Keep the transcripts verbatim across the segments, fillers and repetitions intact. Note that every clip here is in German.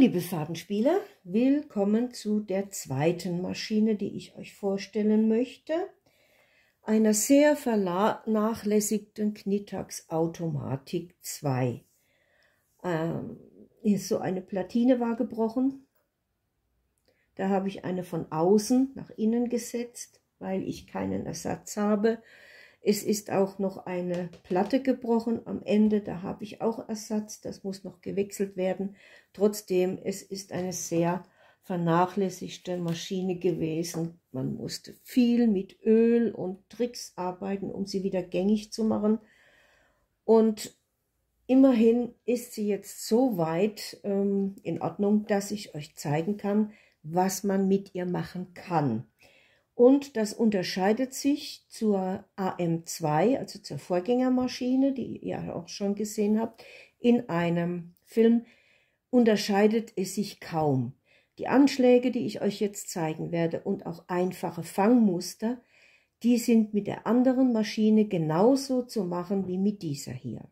liebe Fadenspieler, willkommen zu der zweiten Maschine, die ich euch vorstellen möchte. Einer sehr vernachlässigten Knittax Automatik zwei. Ähm, ist so eine Platine war gebrochen. Da habe ich eine von außen nach innen gesetzt, weil ich keinen Ersatz habe. Es ist auch noch eine Platte gebrochen am Ende, da habe ich auch Ersatz, das muss noch gewechselt werden. Trotzdem, es ist eine sehr vernachlässigte Maschine gewesen. Man musste viel mit Öl und Tricks arbeiten, um sie wieder gängig zu machen. Und immerhin ist sie jetzt so weit ähm, in Ordnung, dass ich euch zeigen kann, was man mit ihr machen kann. Und das unterscheidet sich zur A M zwei, also zur Vorgängermaschine, die ihr auch schon gesehen habt, in einem Film, unterscheidet es sich kaum. Die Anschläge, die ich euch jetzt zeigen werde, und auch einfache Fangmuster, die sind mit der anderen Maschine genauso zu machen wie mit dieser hier.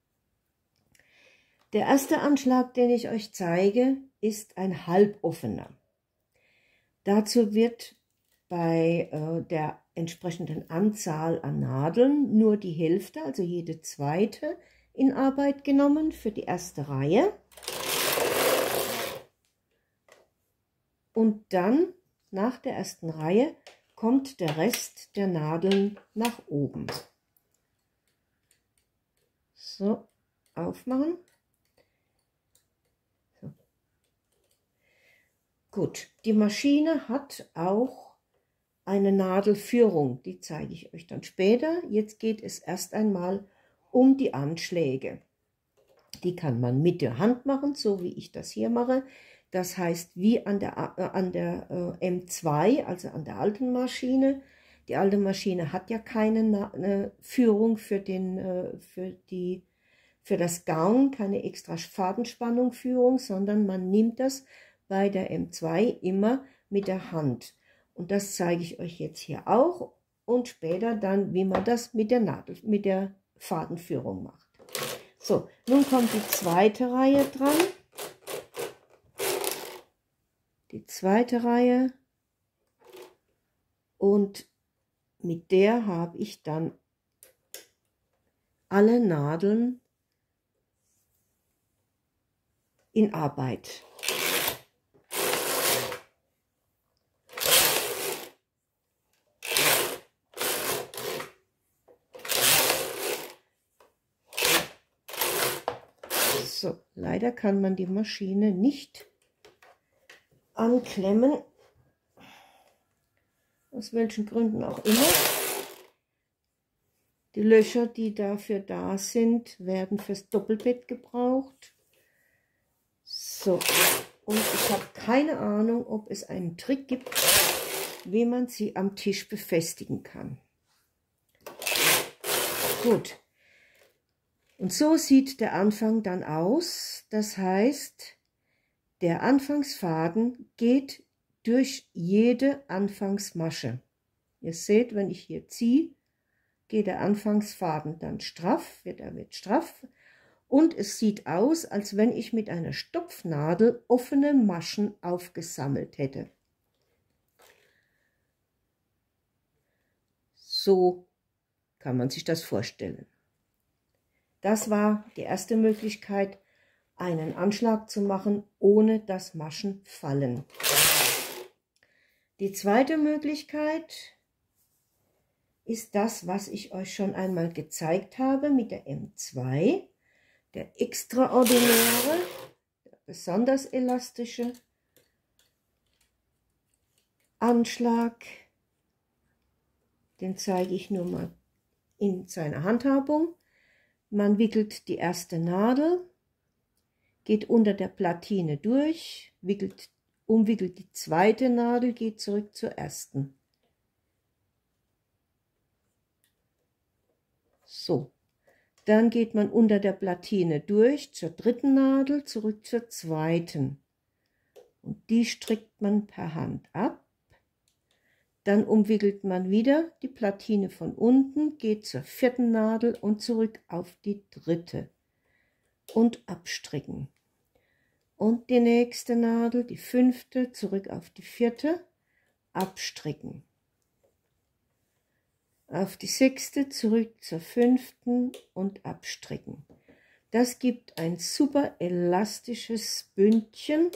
Der erste Anschlag, den ich euch zeige, ist ein halboffener. Dazu wird bei äh, der entsprechenden Anzahl an Nadeln nur die Hälfte, also jede zweite, in Arbeit genommen für die erste Reihe. Und dann, nach der ersten Reihe, kommt der Rest der Nadeln nach oben. So, aufmachen. So. Gut, die Maschine hat auch eine Nadelführung, die zeige ich euch dann später. Jetzt geht es erst einmal um die Anschläge. Die kann man mit der Hand machen, so wie ich das hier mache. Das heißt, wie an der, äh, an der äh, M zwei, also an der alten Maschine. Die alte Maschine hat ja keine Na äh, Führung für, den, äh, für, die, für das Gauen, keine extra Fadenspannung-Führung, sondern man nimmt das bei der M zwei immer mit der Hand. Und das zeige ich euch jetzt hier auch und später dann, wie man das mit der Nadel, mit der Fadenführung macht. So, nun kommt die zweite Reihe dran. Die zweite Reihe. Und mit der habe ich dann alle Nadeln in Arbeit. So, leider kann man die Maschine nicht anklemmen, aus welchen Gründen auch immer. Die Löcher, die dafür da sind, werden fürs Doppelbett gebraucht. So, und ich habe keine Ahnung, ob es einen Trick gibt, wie man sie am Tisch befestigen kann. Gut. Und so sieht der Anfang dann aus. Das heißt, der Anfangsfaden geht durch jede Anfangsmasche. Ihr seht, wenn ich hier ziehe, geht der Anfangsfaden dann straff, wird er wird straff. Und es sieht aus, als wenn ich mit einer Stopfnadel offene Maschen aufgesammelt hätte. So kann man sich das vorstellen. Das war die erste Möglichkeit, einen Anschlag zu machen, ohne dass Maschen fallen. Die zweite Möglichkeit ist das, was ich euch schon einmal gezeigt habe mit der M zwei, der extraordinäre, der besonders elastische Anschlag. Den zeige ich nur mal in seiner Handhabung. Man wickelt die erste Nadel, geht unter der Platine durch, wickelt, umwickelt die zweite Nadel, geht zurück zur ersten. So, dann geht man unter der Platine durch zur dritten Nadel, zurück zur zweiten. Und die strickt man per Hand ab. Dann umwickelt man wieder die Platine von unten, geht zur vierten Nadel und zurück auf die dritte und abstricken. und die nächste Nadel, die fünfte, zurück auf die vierte, abstricken. Auf die sechste, zurück zur fünften und abstricken. Das gibt ein super elastisches Bündchen,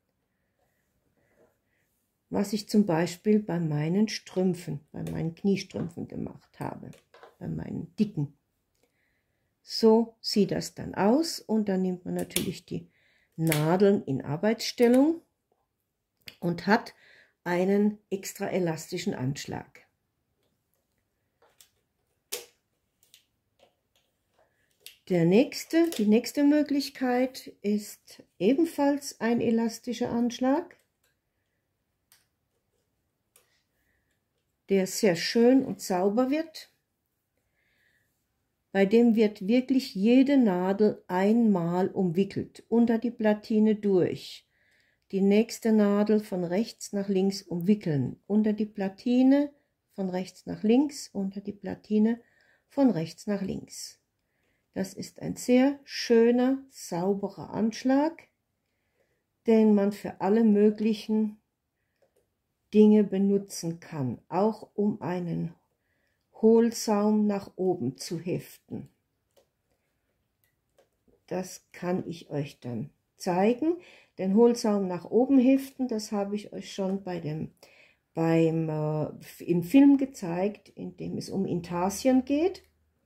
was ich zum Beispiel bei meinen Strümpfen, bei meinen Kniestrümpfen gemacht habe, bei meinen dicken. So sieht das dann aus und dann nimmt man natürlich die Nadeln in Arbeitsstellung und hat einen extra elastischen Anschlag. Der nächste, die nächste Möglichkeit ist ebenfalls ein elastischer Anschlag, der sehr schön und sauber wird. Bei dem wird wirklich jede Nadel einmal umwickelt, unter die Platine durch. Die nächste Nadel von rechts nach links umwickeln, unter die Platine, von rechts nach links, unter die Platine, von rechts nach links. Das ist ein sehr schöner, sauberer Anschlag, den man für alle möglichen Dinge benutzen kann, auch um einen Hohlsaum nach oben zu heften. Das kann ich euch dann zeigen. Den Hohlsaum nach oben heften, das habe ich euch schon bei dem, beim, äh, im Film gezeigt, in dem es um Intarsien geht.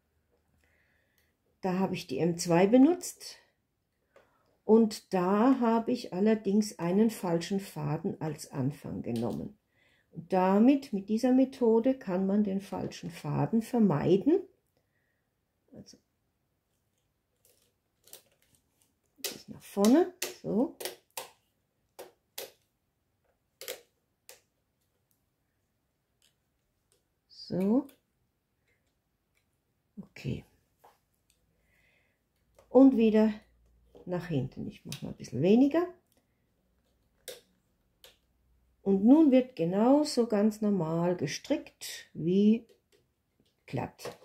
Da habe ich die M zwei benutzt und da habe ich allerdings einen falschen Faden als Anfang genommen. Und damit, mit dieser Methode, kann man den falschen Faden vermeiden. Also, das ist nach vorne, so. So. Okay. Und wieder nach hinten. Ich mache mal ein bisschen weniger. Und nun wird genauso ganz normal gestrickt wie glatt.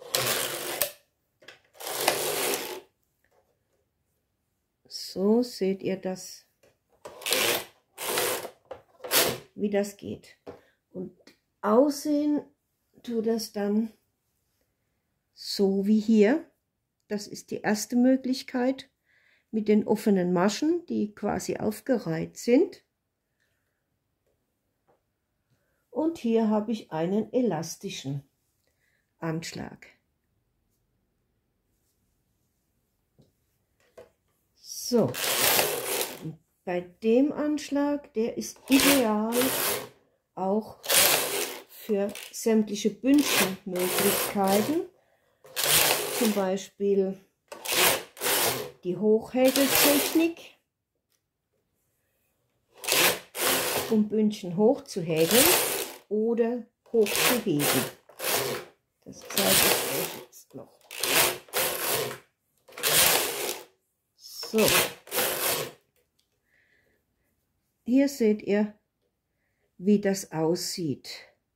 So seht ihr das, wie das geht. Und aussehen tut das dann so wie hier. Das ist die erste Möglichkeit mit den offenen Maschen, die quasi aufgereiht sind. Und hier habe ich einen elastischen Anschlag. So, bei dem Anschlag, der ist ideal auch für sämtliche Bündchenmöglichkeiten. Zum Beispiel die Hochhäkeltechnik, um Bündchen hochzuhäkeln oder hochzuheben. Das zeige ich euch jetzt noch. So, hier seht ihr, wie das aussieht.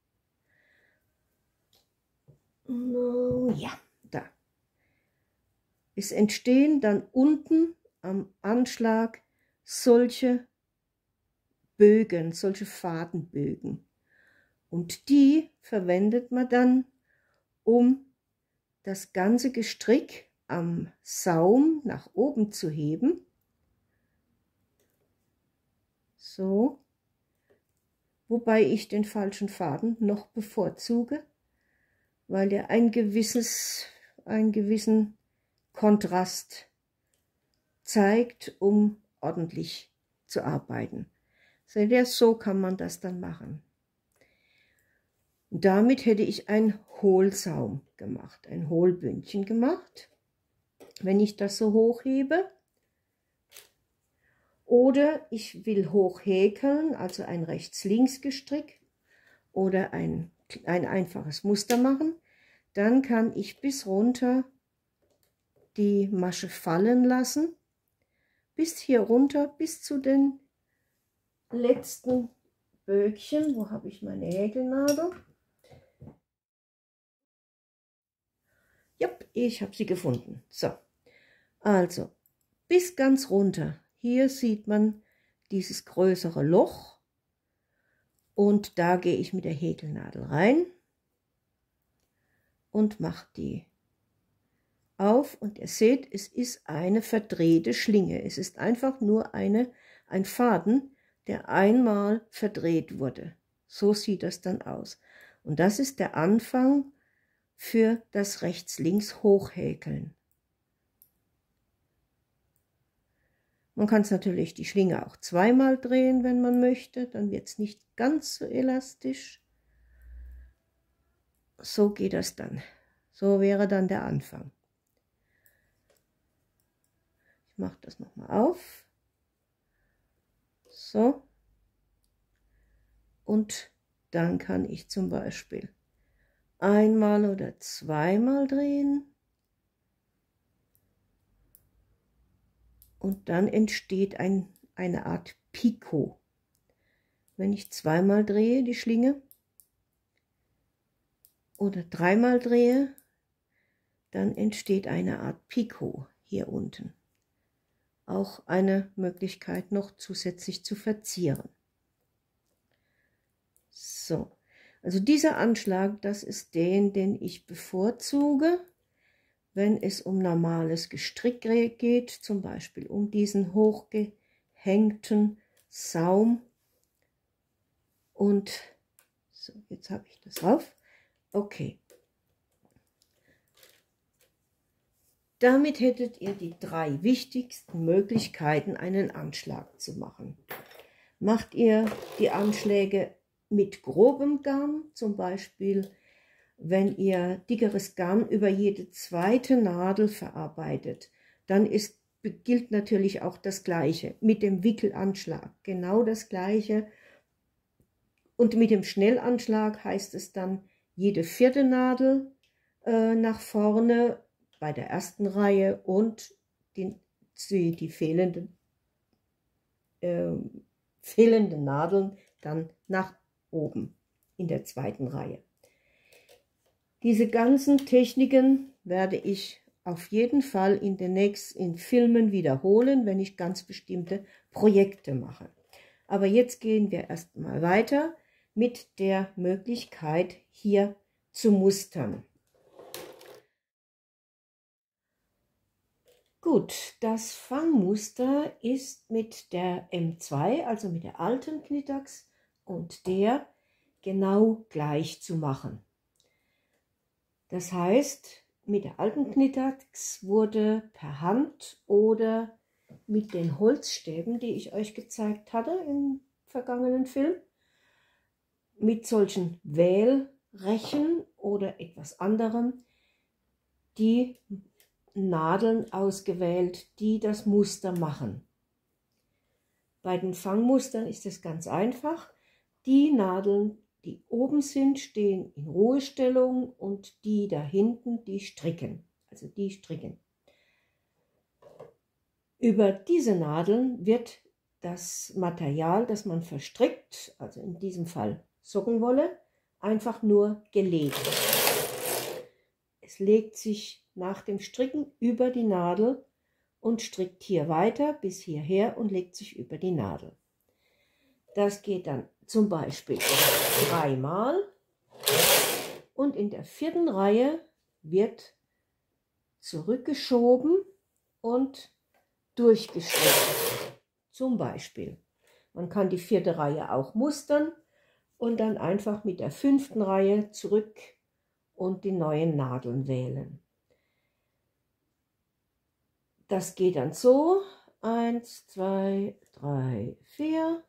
No, ja, da. Es entstehen dann unten am Anschlag solche Bögen, solche Fadenbögen. Und die verwendet man dann, um das ganze Gestrick am Saum nach oben zu heben. So. Wobei ich den falschen Faden noch bevorzuge, weil er ein gewisses, einen gewissen Kontrast zeigt, um ordentlich zu arbeiten. Seht ihr, so kann man das dann machen. Und damit hätte ich ein Hohlsaum gemacht, ein Hohlbündchen gemacht, wenn ich das so hochhebe. Oder ich will hochhäkeln, also ein Rechts-Links-Gestrick oder ein, ein einfaches Muster machen. Dann kann ich bis runter die Masche fallen lassen, bis hier runter, bis zu den letzten Böckchen. Wo habe ich meine Häkelnadel? Ja, ich habe sie gefunden. So, also bis ganz runter hier sieht man dieses größere Loch und da gehe ich mit der Häkelnadel rein und mache die auf und ihr seht, es ist eine verdrehte Schlinge. Es ist einfach nur eine, ein Faden, der einmal verdreht wurde. So sieht das dann aus. Und das ist der Anfang für das Rechts-Links Hochhäkeln. Man kann es natürlich die Schlinge auch zweimal drehen, wenn man möchte, dann wird es nicht ganz so elastisch. So geht das dann. So wäre dann der Anfang. Ich mache das nochmal auf. So. Und dann kann ich zum Beispiel einmal oder zweimal drehen. Und dann entsteht ein, eine Art Picot. Wenn ich zweimal drehe, die Schlinge, oder dreimal drehe, dann entsteht eine Art Picot hier unten. Auch eine Möglichkeit noch zusätzlich zu verzieren. So, also dieser Anschlag, das ist den, den ich bevorzuge, wenn es um normales Gestrick geht, zum Beispiel um diesen hochgehängten Saum. Und so, jetzt habe ich das drauf. Okay. Damit hättet ihr die drei wichtigsten Möglichkeiten, einen Anschlag zu machen. Macht ihr die Anschläge mit grobem Garn, zum Beispiel wenn ihr dickeres Garn über jede zweite Nadel verarbeitet, dann ist, gilt natürlich auch das Gleiche mit dem Wickelanschlag, genau das Gleiche. Und mit dem Schnellanschlag heißt es dann jede vierte Nadel äh, nach vorne bei der ersten Reihe und die, die, die fehlenden, äh, fehlenden Nadeln dann nach oben in der zweiten Reihe. Diese ganzen Techniken werde ich auf jeden Fall in den nächsten Filmen wiederholen, wenn ich ganz bestimmte Projekte mache. Aber jetzt gehen wir erstmal weiter mit der Möglichkeit, hier zu mustern. Gut, das Fangmuster ist mit der M zwei, also mit der alten Knittax und der genau gleich zu machen. Das heißt, mit der alten Knittax wurde per Hand oder mit den Holzstäben, die ich euch gezeigt hatte im vergangenen Film, mit solchen Wählrechen oder etwas anderem, die Nadeln ausgewählt, die das Muster machen. Bei den Fangmustern ist es ganz einfach. Die Nadeln, die oben sind, stehen in Ruhestellung und die da hinten, die stricken. Also die stricken. Über diese Nadeln wird das Material, das man verstrickt, also in diesem Fall Sockenwolle, einfach nur gelegt. Es legt sich nach dem Stricken über die Nadel und strickt hier weiter bis hierher und legt sich über die Nadel. Das geht dann zum Beispiel dreimal und in der vierten Reihe wird zurückgeschoben und durchgestrickt. Zum Beispiel. Man kann die vierte Reihe auch mustern und dann einfach mit der fünften Reihe zurück und die neuen Nadeln wählen. Das geht dann so. Eins, zwei, drei, vier.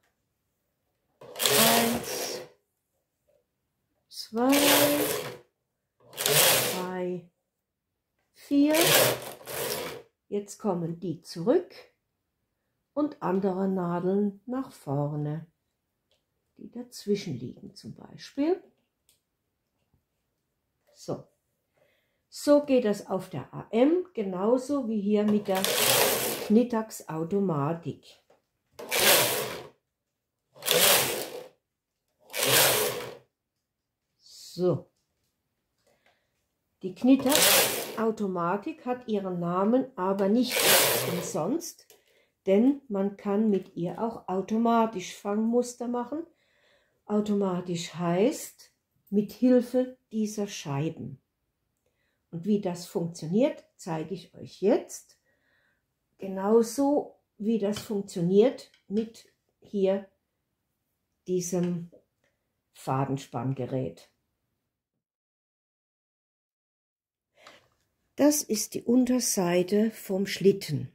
Eins, zwei, drei, vier. Jetzt kommen die zurück und andere Nadeln nach vorne, die dazwischen liegen zum Beispiel. So. So geht das auf der A M, genauso wie hier mit der Knittax Automatik. So. Die Knittax Automatik hat ihren Namen aber nicht umsonst, denn man kann mit ihr auch automatisch Fangmuster machen. Automatisch heißt mit Hilfe dieser Scheiben. Und wie das funktioniert, zeige ich euch jetzt. Genauso wie das funktioniert mit hier diesem Fadenspanngerät. Das ist die Unterseite vom Schlitten.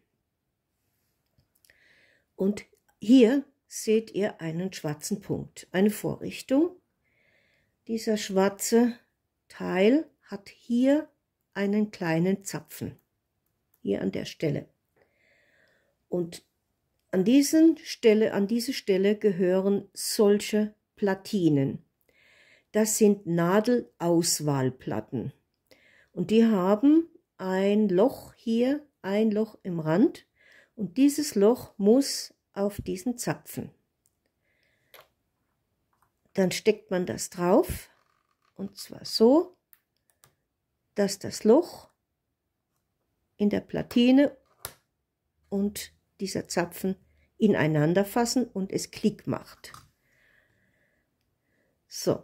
Und hier seht ihr einen schwarzen Punkt, eine Vorrichtung. Dieser schwarze Teil hat hier einen kleinen Zapfen, hier an der Stelle. Und an, diesen Stelle, an diese Stelle gehören solche Platinen. Das sind Nadelauswahlplatten. Und die haben ein Loch hier, ein Loch im Rand. Und dieses Loch muss auf diesen Zapfen. Dann steckt man das drauf. Und zwar so, dass das Loch in der Platine und dieser Zapfen ineinander fassen und es Klick macht. So.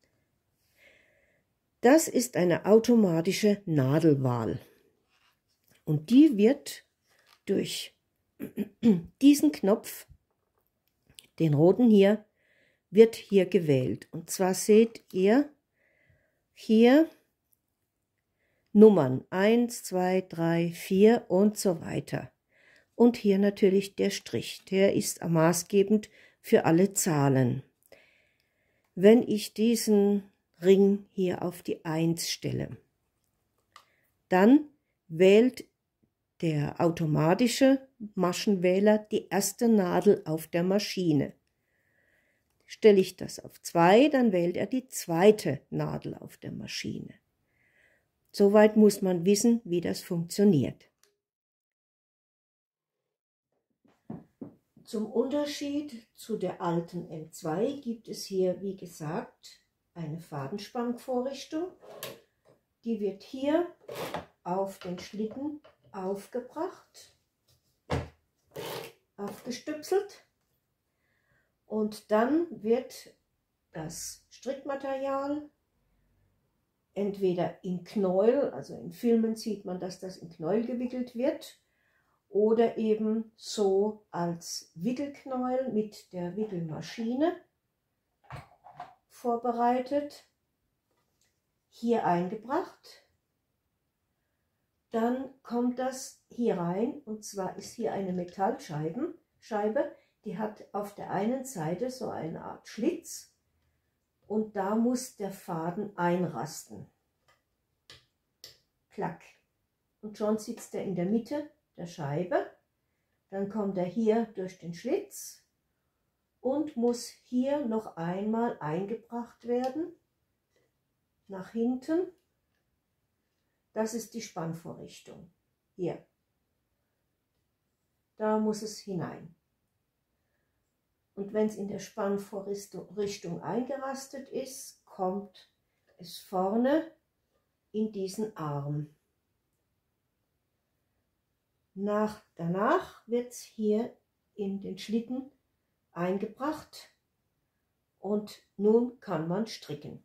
Das ist eine automatische Nadelwahl. Und die wird durch diesen Knopf, den roten hier, wird hier gewählt. Und zwar seht ihr hier Nummern eins, zwei, drei, vier und so weiter. Und hier natürlich der Strich, der ist maßgebend für alle Zahlen. Wenn ich diesen Ring hier auf die eins stelle, dann wählt der automatische Maschenwähler die erste Nadel auf der Maschine. Stelle ich das auf zwei, dann wählt er die zweite Nadel auf der Maschine. Soweit muss man wissen, wie das funktioniert. Zum Unterschied zu der alten M zwei gibt es hier, wie gesagt, eine Fadenspannvorrichtung. Die wird hier auf den Schlitten aufgebracht, aufgestüpselt und dann wird das Strickmaterial entweder in Knäuel, also in Filmen sieht man, dass das in Knäuel gewickelt wird, oder eben so als Wickelknäuel mit der Wickelmaschine vorbereitet, hier eingebracht. Dann kommt das hier rein, und zwar ist hier eine Metallscheibe, Scheibe, die hat auf der einen Seite so eine Art Schlitz und da muss der Faden einrasten. Klack. Und schon sitzt er in der Mitte der Scheibe. Dann kommt er hier durch den Schlitz und muss hier noch einmal eingebracht werden, nach hinten. Das ist die Spannvorrichtung. Hier. Da muss es hinein. Und wenn es in der Spannvorrichtung eingerastet ist, kommt es vorne in diesen Arm. Nach, danach wird es hier in den Schlitten eingebracht und nun kann man stricken.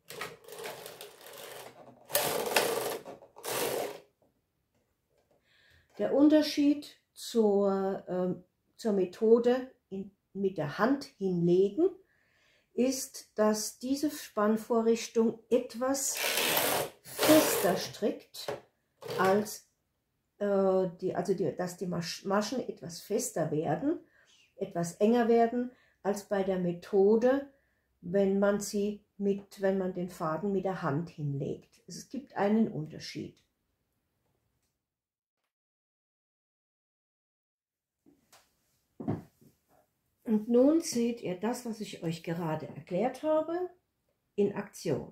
Der Unterschied zur, äh, zur Methode in, mit der Hand hinlegen ist, dass diese Spannvorrichtung etwas fester strickt als Die, also die, dass die Maschen etwas fester werden, etwas enger werden als bei der Methode, wenn man sie mit, wenn man den Faden mit der Hand hinlegt. Es gibt einen Unterschied. Und nun seht ihr das, was ich euch gerade erklärt habe, in Aktion.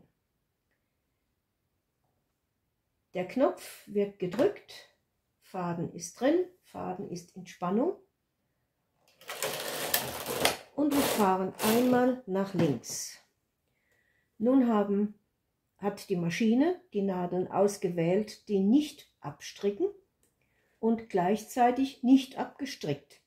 Der Knopf wird gedrückt. Faden ist drin, Faden ist in Spannung und wir fahren einmal nach links. Nun haben, hat die Maschine die Nadeln ausgewählt, die nicht abstricken, und gleichzeitig nicht abgestrickt.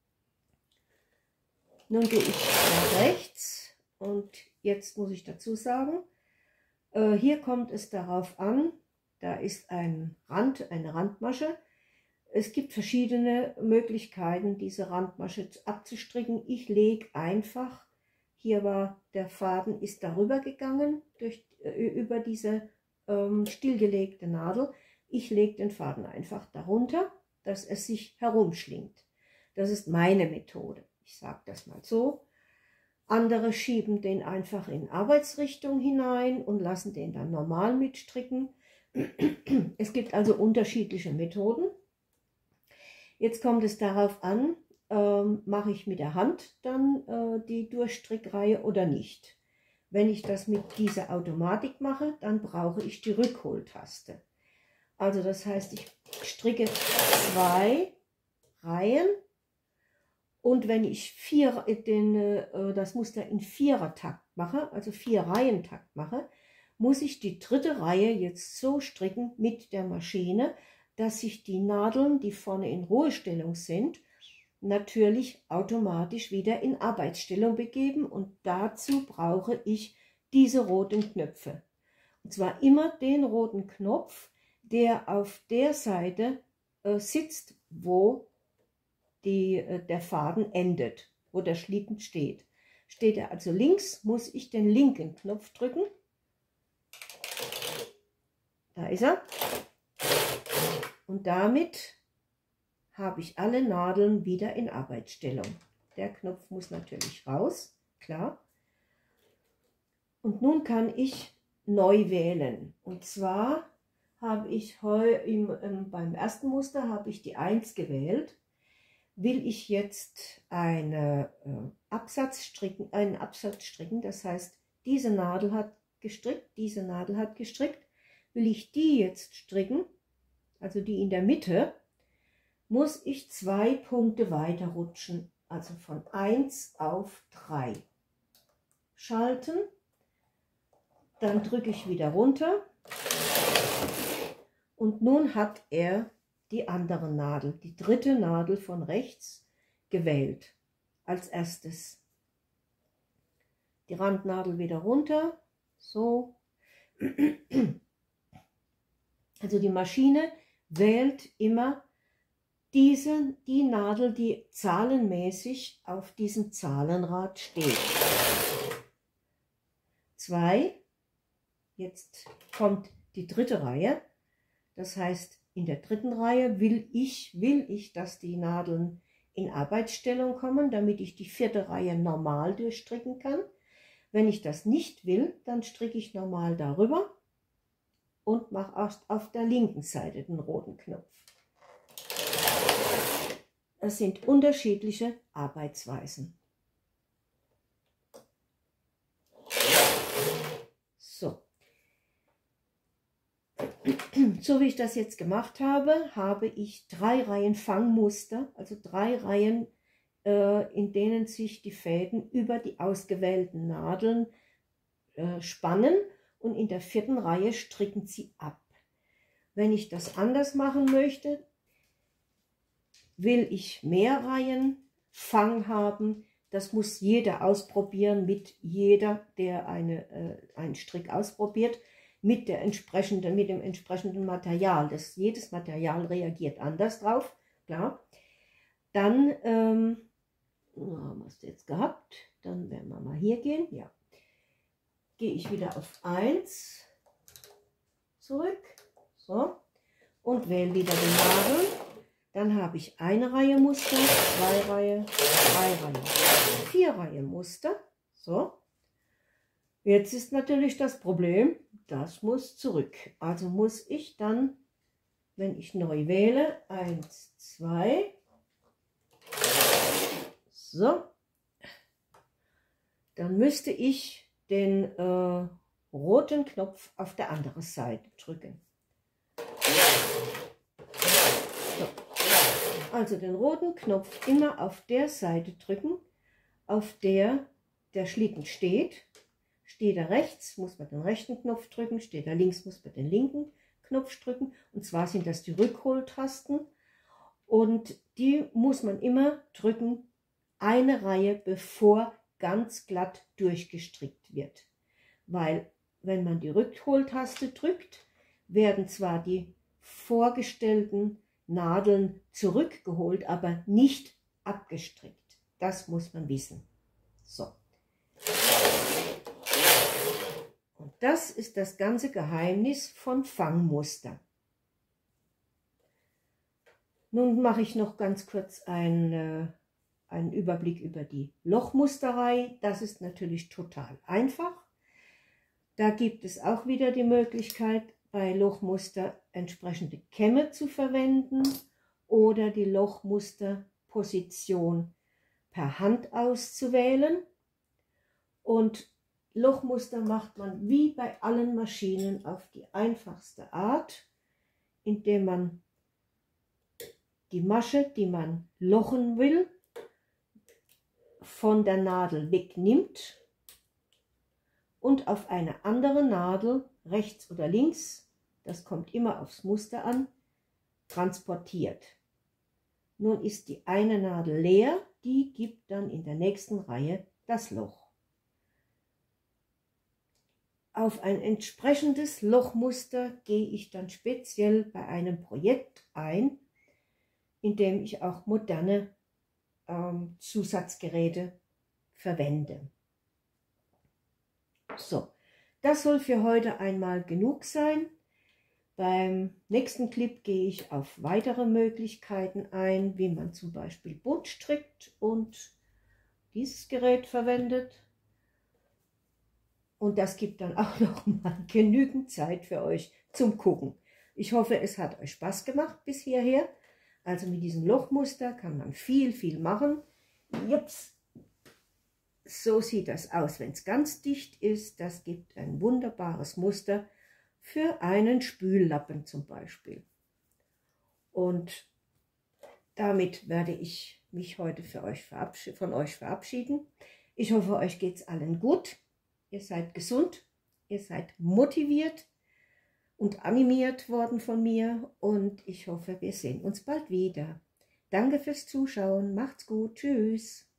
Nun gehe ich nach rechts und jetzt muss ich dazu sagen, äh, hier kommt es darauf an, da ist ein Rand, eine Randmasche. Es gibt verschiedene Möglichkeiten, diese Randmasche abzustricken. Ich lege einfach, hier war der Faden, ist darüber gegangen, durch, äh, über diese ähm, stillgelegte Nadel. Ich lege den Faden einfach darunter, dass es sich herumschlingt. Das ist meine Methode. Ich sage das mal so. Andere schieben den einfach in Arbeitsrichtung hinein und lassen den dann normal mitstricken. Es gibt also unterschiedliche Methoden. Jetzt kommt es darauf an, ähm, mache ich mit der Hand dann äh, die Durchstrickreihe oder nicht. Wenn ich das mit dieser Automatik mache, dann brauche ich die Rückholtaste. Also das heißt, ich stricke zwei Reihen. Und wenn ich vier, den, äh, das Muster in Vierertakt mache, also vier Reihen-Takt mache, muss ich die dritte Reihe jetzt so stricken mit der Maschine, dass sich die Nadeln, die vorne in Ruhestellung sind, natürlich automatisch wieder in Arbeitsstellung begeben. Und dazu brauche ich diese roten Knöpfe. Und zwar immer den roten Knopf, der auf der Seite äh, sitzt, wo Die, der Faden endet, wo der Schlitten steht. Steht er also links, muss ich den linken Knopf drücken. Da ist er. Und damit habe ich alle Nadeln wieder in Arbeitsstellung. Der Knopf muss natürlich raus, klar. Und nun kann ich neu wählen. Und zwar habe ich heu, im, im, beim ersten Muster habe ich die eins gewählt. Will ich jetzt eine, äh, Absatz stricken, einen Absatz stricken, das heißt, diese Nadel hat gestrickt, diese Nadel hat gestrickt, will ich die jetzt stricken, also die in der Mitte, muss ich zwei Punkte weiter rutschen, also von eins auf drei. Schalten, dann drücke ich wieder runter und nun hat er die andere Nadel, die dritte Nadel von rechts gewählt als erstes. Die Randnadel wieder runter, so. Also die Maschine wählt immer diese, die Nadel, die zahlenmäßig auf diesem Zahlenrad steht. Zwei, jetzt kommt die dritte Reihe, das heißt, in der dritten Reihe will ich, will ich, dass die Nadeln in Arbeitsstellung kommen, damit ich die vierte Reihe normal durchstricken kann. Wenn ich das nicht will, dann stricke ich normal darüber und mache erst auf der linken Seite den roten Knopf. Es sind unterschiedliche Arbeitsweisen. So. So wie ich das jetzt gemacht habe, habe ich drei Reihen Fangmuster, also drei Reihen, äh, in denen sich die Fäden über die ausgewählten Nadeln äh, spannen und in der vierten Reihe stricken sie ab. Wenn ich das anders machen möchte, will ich mehr Reihen Fang haben. Das muss jeder ausprobieren, mit jeder, der eine, äh, einen Strick ausprobiert. Mit, der entsprechenden, mit dem entsprechenden Material. Das, jedes Material reagiert anders drauf, klar. Dann ähm, haben wir es jetzt gehabt. Dann werden wir mal hier gehen. Ja. Gehe ich wieder auf eins zurück. So. Und wähle wieder die Nadel. Dann habe ich eine Reihe Muster, zwei Reihe, drei Reihe, vier Reihe Muster. So. Jetzt ist natürlich das Problem, das muss zurück. Also muss ich dann, wenn ich neu wähle, eins, zwei, so, dann müsste ich den äh, roten Knopf auf der anderen Seite drücken. So. Also den roten Knopf immer auf der Seite drücken, auf der der Schlitten steht. Steht er rechts, muss man den rechten Knopf drücken, steht er links, muss man den linken Knopf drücken. Und zwar sind das die Rückholtasten. Und die muss man immer drücken, eine Reihe, bevor ganz glatt durchgestrickt wird. Weil wenn man die Rückholtaste drückt, werden zwar die vorgestellten Nadeln zurückgeholt, aber nicht abgestrickt. Das muss man wissen. So. Und das ist das ganze Geheimnis von Fangmuster. Nun mache ich noch ganz kurz einen, äh, einen Überblick über die Lochmusterei. Das ist natürlich total einfach. Da gibt es auch wieder die Möglichkeit, bei Lochmuster entsprechende Kämme zu verwenden oder die Lochmusterposition per Hand auszuwählen. Und Lochmuster macht man wie bei allen Maschinen auf die einfachste Art, indem man die Masche, die man lochen will, von der Nadel wegnimmt und auf eine andere Nadel, rechts oder links, das kommt immer aufs Muster an, transportiert. Nun ist die eine Nadel leer, die gibt dann in der nächsten Reihe das Loch. Auf ein entsprechendes Lochmuster gehe ich dann speziell bei einem Projekt ein, in dem ich auch moderne ähm, Zusatzgeräte verwende. So, das soll für heute einmal genug sein. Beim nächsten Clip gehe ich auf weitere Möglichkeiten ein, wie man zum Beispiel bunt strickt und dieses Gerät verwendet. Und das gibt dann auch noch mal genügend Zeit für euch zum Gucken. Ich hoffe, es hat euch Spaß gemacht bis hierher. Also mit diesem Lochmuster kann man viel, viel machen. Jups. So sieht das aus, wenn es ganz dicht ist. Das gibt ein wunderbares Muster für einen Spüllappen zum Beispiel. Und damit werde ich mich heute für euch von euch verabschieden. Ich hoffe, euch geht es allen gut. Ihr seid gesund, ihr seid motiviert und animiert worden von mir. Und ich hoffe, wir sehen uns bald wieder. Danke fürs Zuschauen. Macht's gut. Tschüss.